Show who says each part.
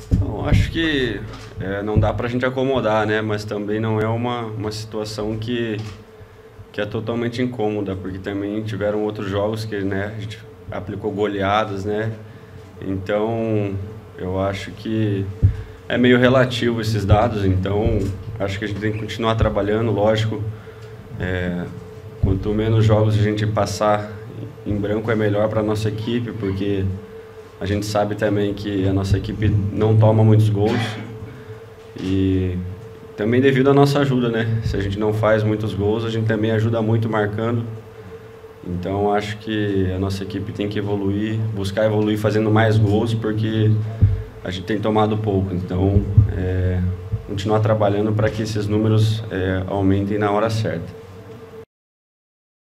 Speaker 1: Bom, acho que não dá para a gente acomodar, né? Mas também não é uma situação que é totalmente incômoda, porque também tiveram outros jogos que, né, a gente aplicou goleadas, né? Então, eu acho que é meio relativo esses dados, então acho que a gente tem que continuar trabalhando, lógico. Quanto menos jogos a gente passar em branco é melhor para a nossa equipe, porque a gente sabe também que a nossa equipe não toma muitos gols e também devido à nossa ajuda, né? Se a gente não faz muitos gols, a gente também ajuda muito marcando. Então acho que a nossa equipe tem que evoluir, buscar evoluir fazendo mais gols, porque a gente tem tomado pouco. Então continuar trabalhando para que esses números aumentem na hora certa.